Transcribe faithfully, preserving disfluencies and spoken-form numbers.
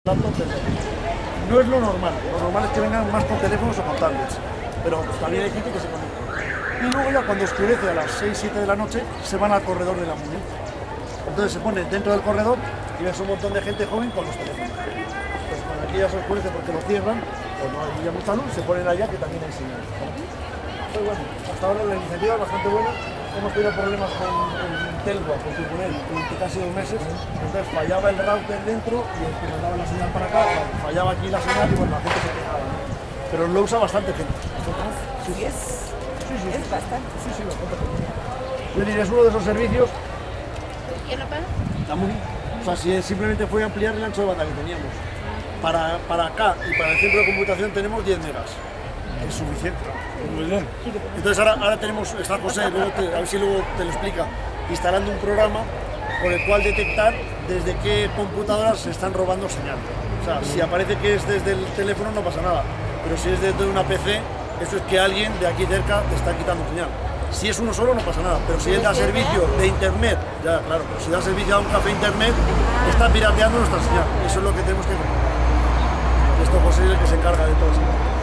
Laptop, no es lo normal, lo normal es que vengan más con teléfonos o con tablets, pero también hay gente que se conecta. Y luego ya cuando oscurece a las seis, siete de la noche, se van al corredor de la MUNI. Entonces se pone dentro del corredor y ves un montón de gente joven con los teléfonos. Entonces cuando aquí ya se oscurece porque lo cierran, o no hay ya mucha luz, se ponen allá que también hay señal. Pues bueno, hasta ahora la iniciativa es bastante buena. Hemos tenido problemas con el Telgua, con Tupunel, durante casi dos meses. Entonces fallaba el router dentro y el que mandaba la señal para acá, fallaba aquí la señal y bueno, la gente se quejaba, ¿no? Pero lo usa bastante gente. Sí, sí, es, sí, sí, es bastante. Sí, sí, bastante gente. Yo diría, es uno de esos servicios. ¿Quién lo paga? La MUNI. O sea, si simplemente fue ampliar el ancho de banda que teníamos. Para, para acá y para el centro de computación tenemos diez megas. Es suficiente. Muy bien. Entonces ahora, ahora tenemos, está José, luego te, a ver si luego te lo explica, instalando un programa por el cual detectar desde qué computadoras se están robando señal. O sea, si aparece que es desde el teléfono no pasa nada, pero si es desde una P C, eso es que alguien de aquí cerca te está quitando señal. Si es uno solo no pasa nada, pero si él da servicio de internet, ya claro, pero si da servicio a un café internet, está pirateando nuestra señal. Eso es lo que tenemos que comprobar. Esto José es el que se encarga de todo eso.